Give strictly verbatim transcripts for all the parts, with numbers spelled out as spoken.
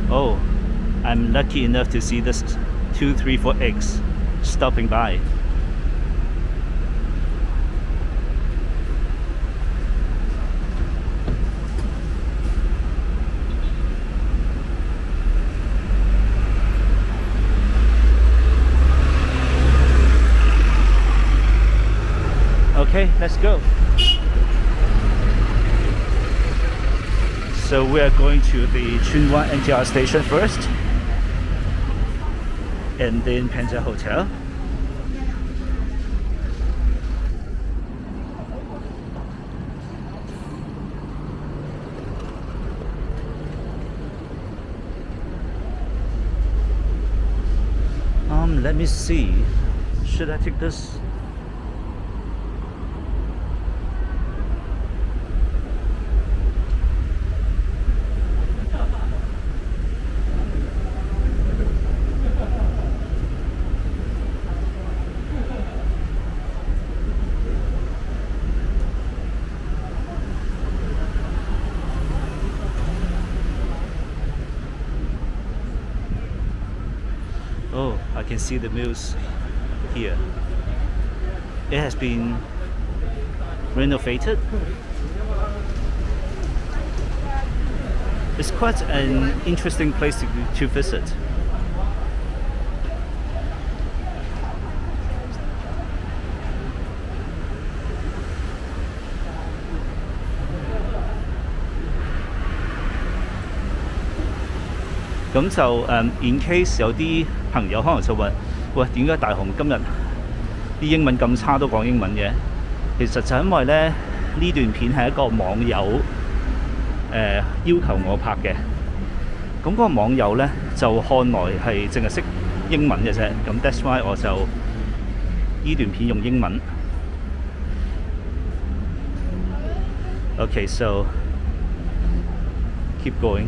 Oh, I'm lucky enough to see this two three four X stopping by. Okay, let's go. So we are going to the Tsuen Wan N T R station first, and then Panda Hotel. Um, let me see. Should I take this? Oh, I can see the mills here. It has been renovated. It's quite an interesting place to, to visit.咁就誒 in case 有啲朋友可能就問：喂，點解大雄今日啲英文咁差都講英文嘅？其實就因為咧呢段片係一個網友誒、呃、要求我拍嘅。咁嗰個網友咧就看來係淨係識英文嘅啫。咁 that's why 我就呢段片用英文。Okay, so keep going.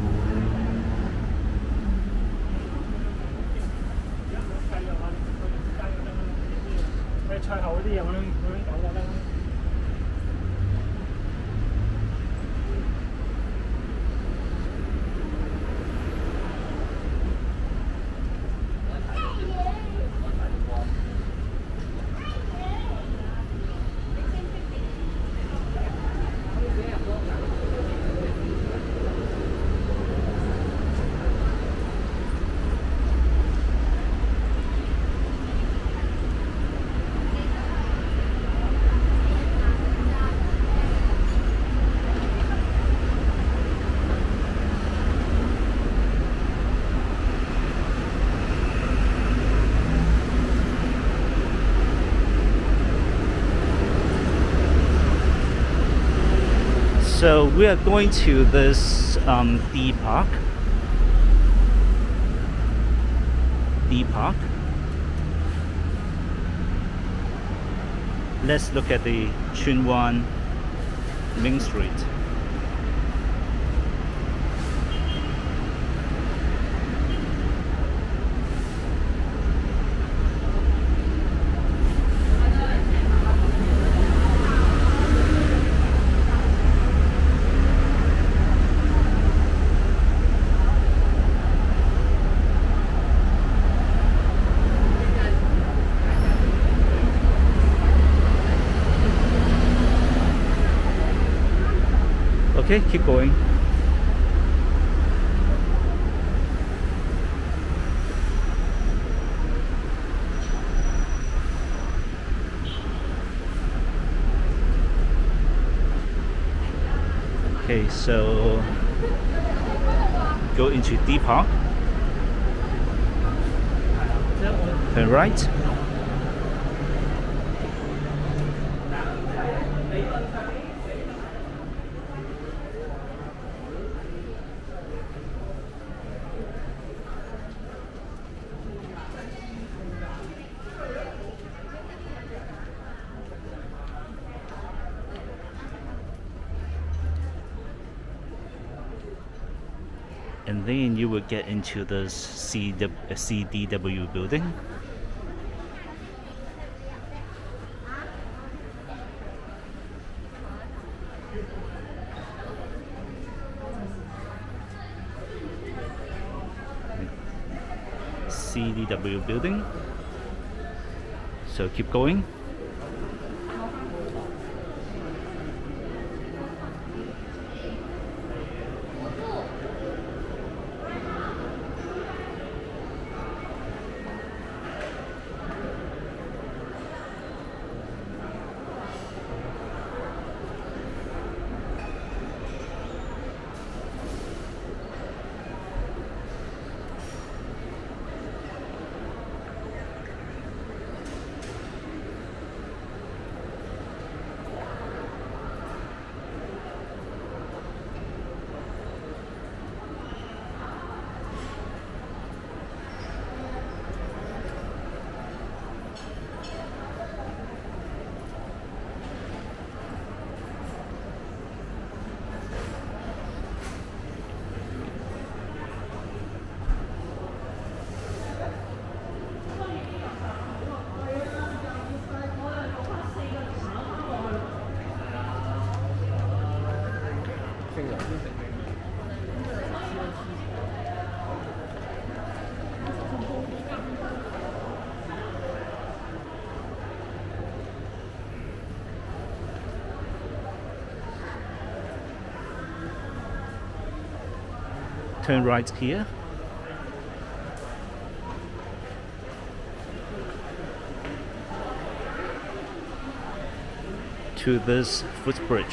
So we are going to this um, D Park. D Park. Let's look at the Tsuen Wan Main Street. Okay, keep going. Okay, so go into D Park. Turn right. And then you will get into the C D W building. C D W building. So keep going. Turn right here. To this footbridge.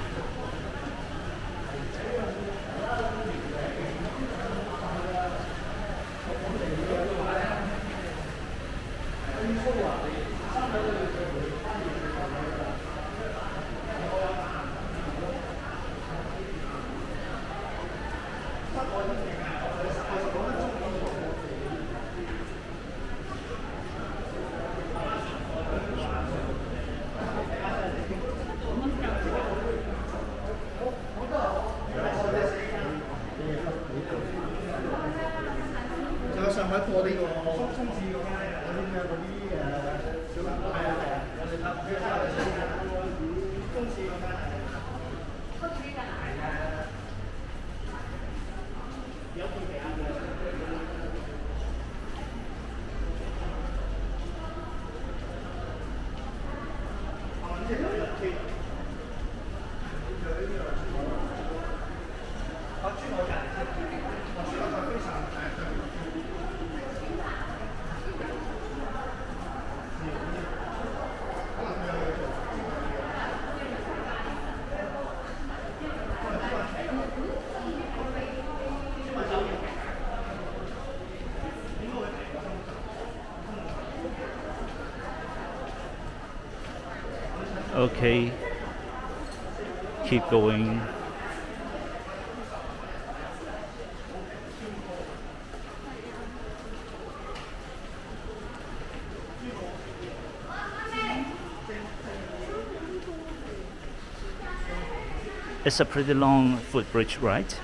Okay, keep going. It's a pretty long footbridge, right?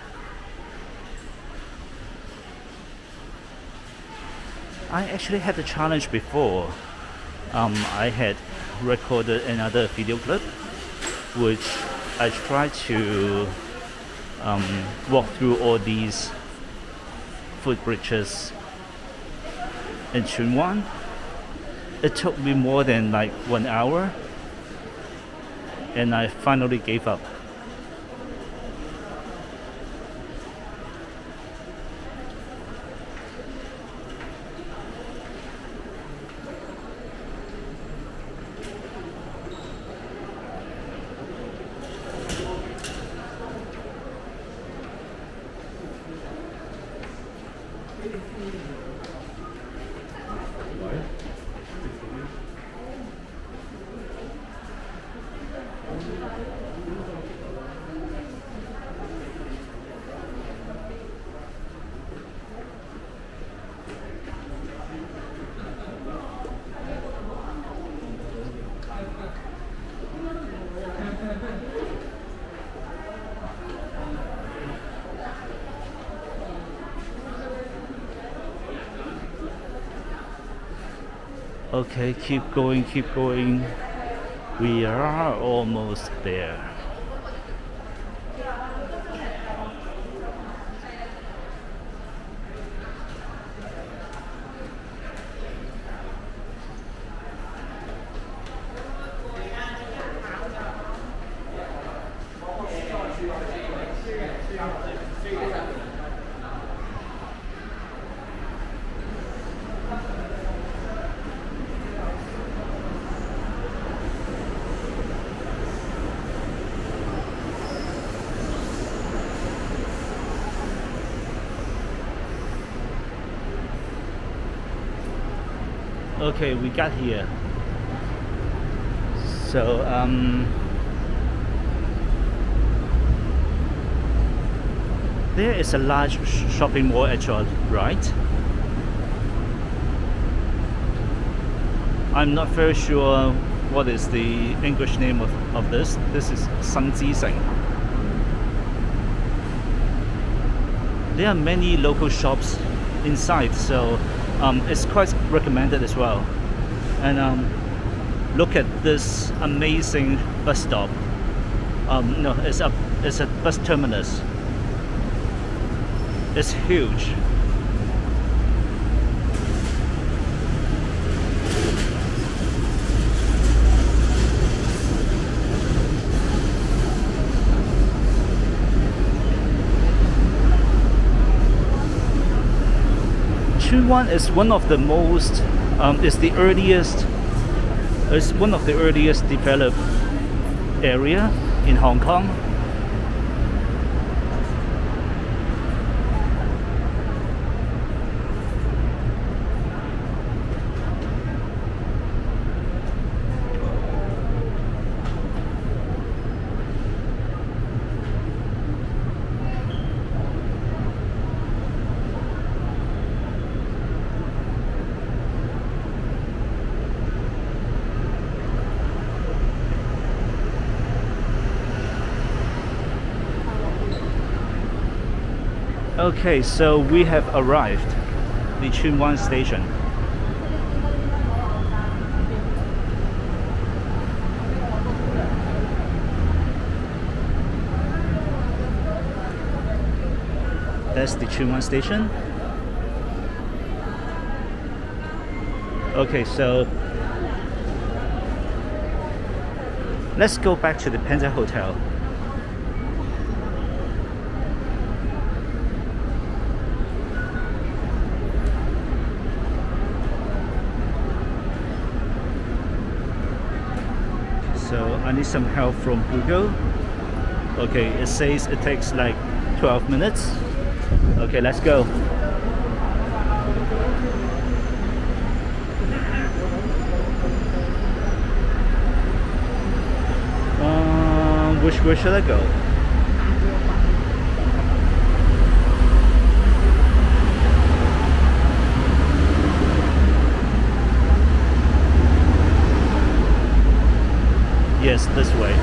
I actually had a challenge before. Um, I had recorded another video clip, which I tried to um, walk through all these footbridges in Tsuen Wan. It took me more than like one hour, and I finally gave up. Okay, keep going, keep going. We are almost there. Okay, we got here. So, um, there is a large shopping mall at your right. I'm not very sure what is the English name of, of this. This is Sengji-seng. There are many local shops inside, so um, it's quite recommended as well. And um, look at this amazing bus stop. Um, no, it's a it's a bus terminus. It's huge. Tsuen is one of the most, um, is the earliest, is one of the earliest developed area in Hong Kong. Okay, so we have arrived the Tsuen station. That's the Tsuen station. Okay, so let's go back to the Penta Hotel. So I need some help from Google. Okay, it says it takes like twelve minutes. Okay, let's go. Um, which way should I go? Yes, this way.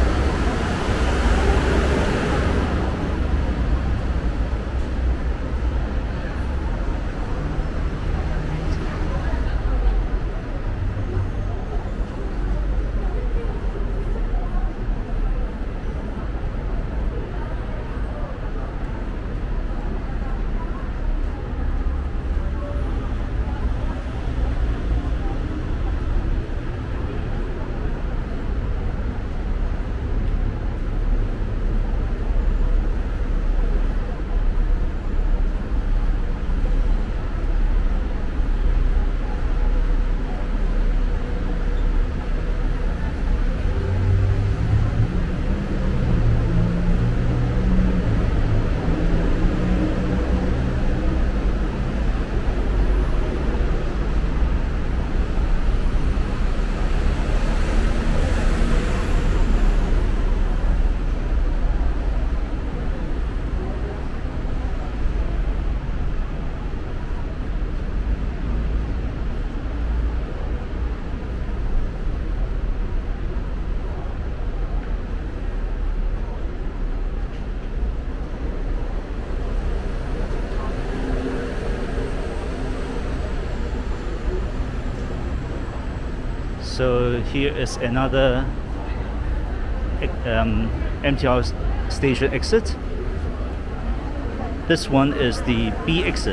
So here is another um, M T R station exit. This one is the B exit.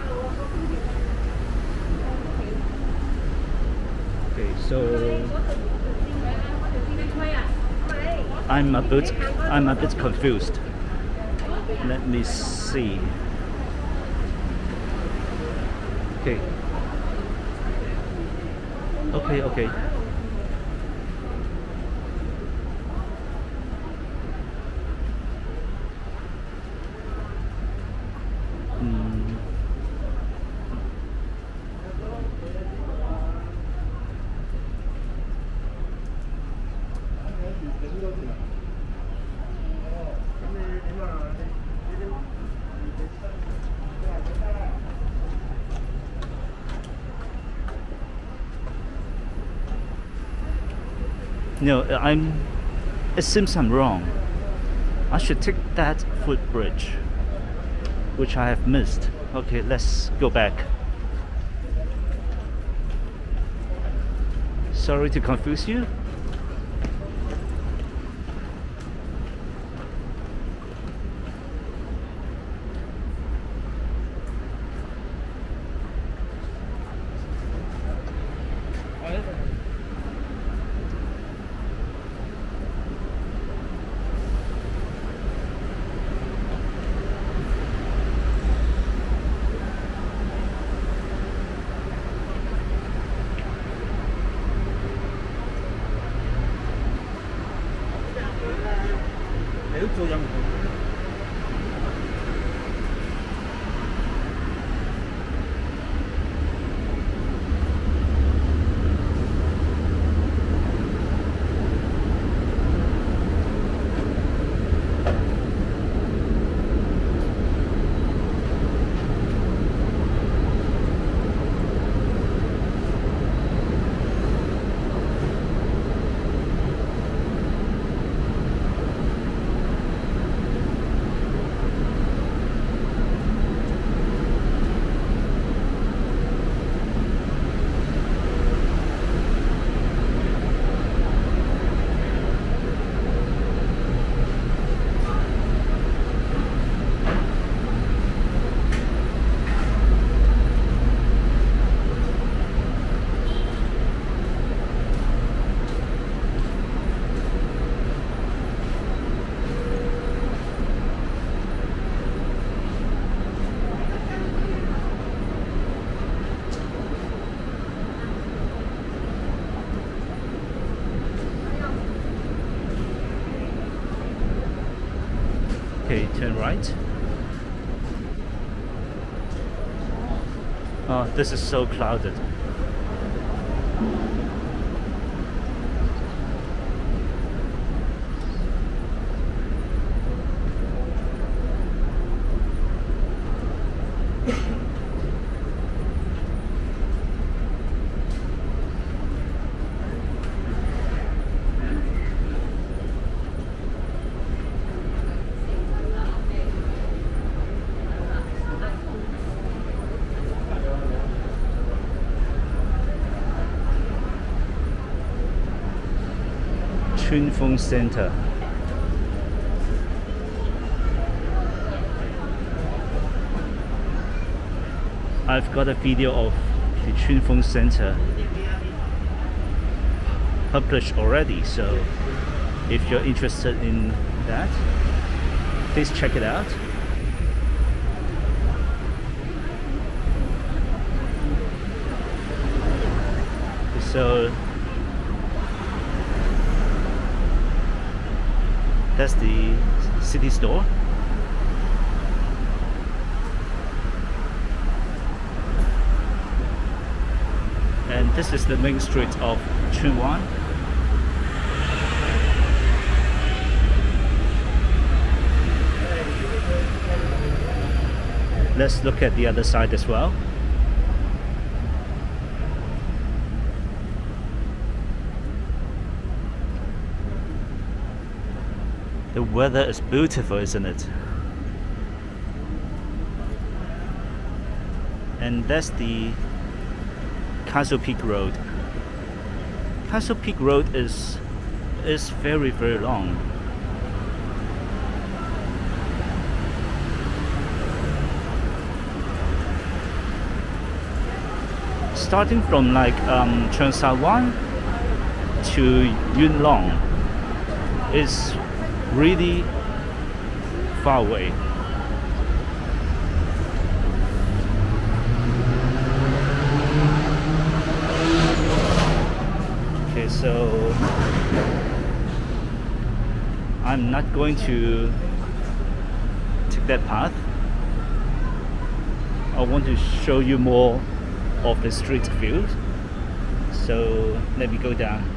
Okay, so I'm a bit I'm a bit confused. Let me see. Okay. Okay, okay. Mm. No, I'm. It seems I'm wrong. I should take that footbridge, which I have missed. Okay, let's go back. Sorry to confuse you. Okay, turn right. Oh, this is so crowded. Chun Fung Center. I've got a video of the Chun Fung Center published already, so if you're interested in that, please check it out. So that's the city store. And this is the main street of Tsuen Wan. Let's look at the other side as well. The weather is beautiful, isn't it? And that's the Castle Peak Road. Castle Peak Road is is very very long. Starting from like um, Cheung Sa Wan to Yuen Long is really far away. Okay, so I'm not going to take that path. I want to show you more of the street view. So let me go down.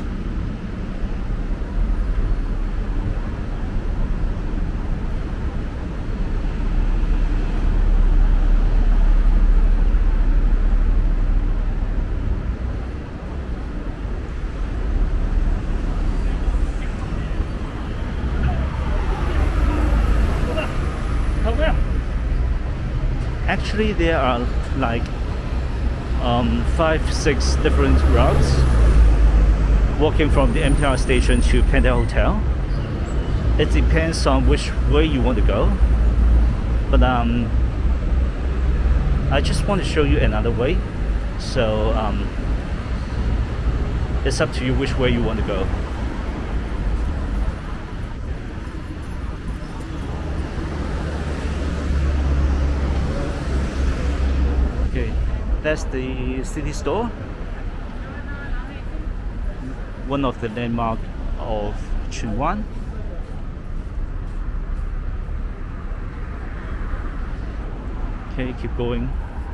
Actually, there are like um, five, six different routes walking from the M T R station to Panda Hotel. It depends on which way you want to go, but um, I just want to show you another way. So um, it's up to you which way you want to go. That's the city store, one of the landmarks of Tsuen Wan. Okay, keep going.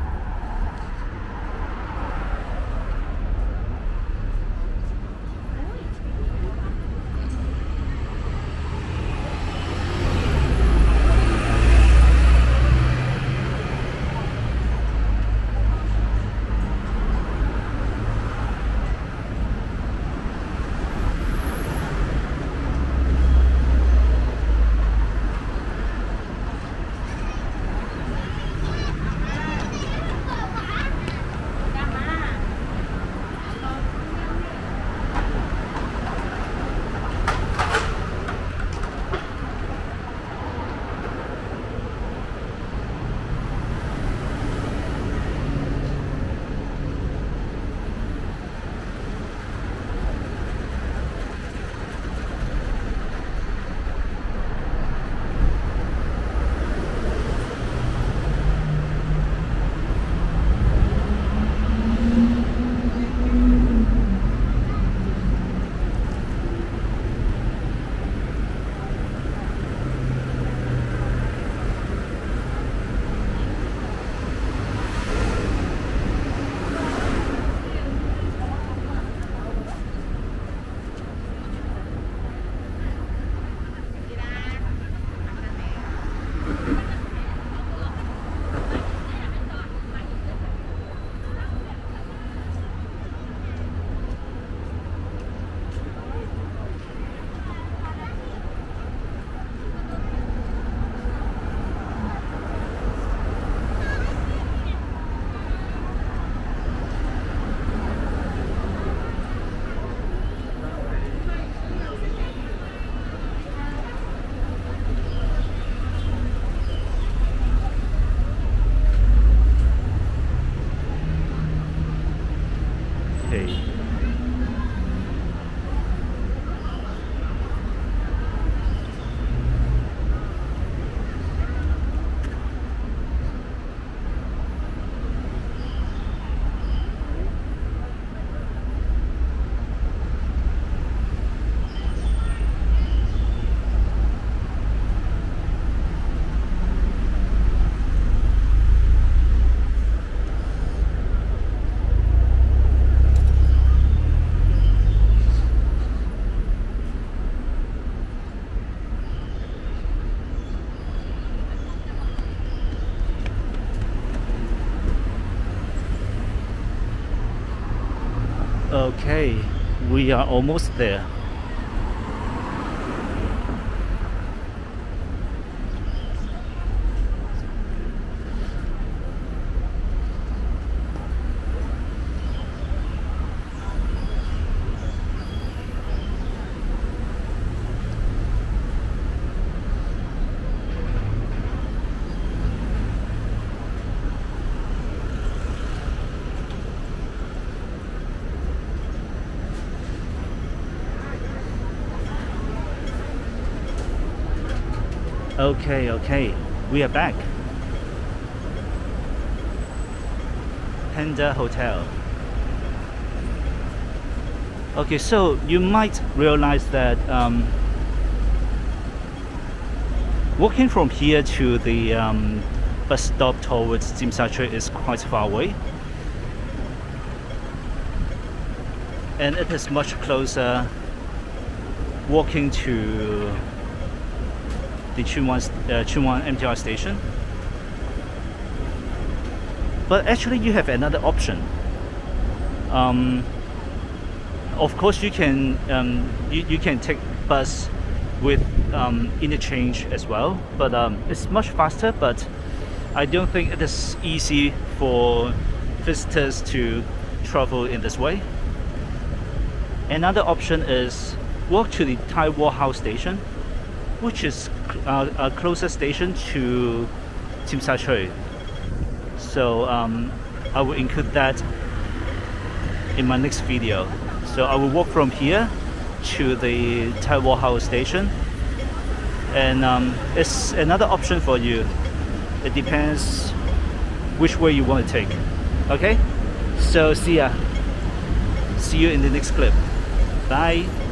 Okay, we are almost there. Okay, okay, we are back. Panda Hotel. Okay, so you might realize that um, walking from here to the um, bus stop towards Tsim Sha Tsui is quite far away, and it is much closer walking to the Tsuen Wan, uh, Tsuen Wan M T R station. But actually you have another option. Um, of course you can um, you, you can take bus with um, interchange as well, but um, it's much faster, but I don't think it is easy for visitors to travel in this way. Another option is walk to the Tai Wo House station, which is uh, a closest station to Tsim Sha Tsui. So um, I will include that in my next video. So I will walk from here to the Tai Wo House station, and um, it's another option for you. It depends which way you want to take. Okay, so see ya. See you in the next clip. Bye.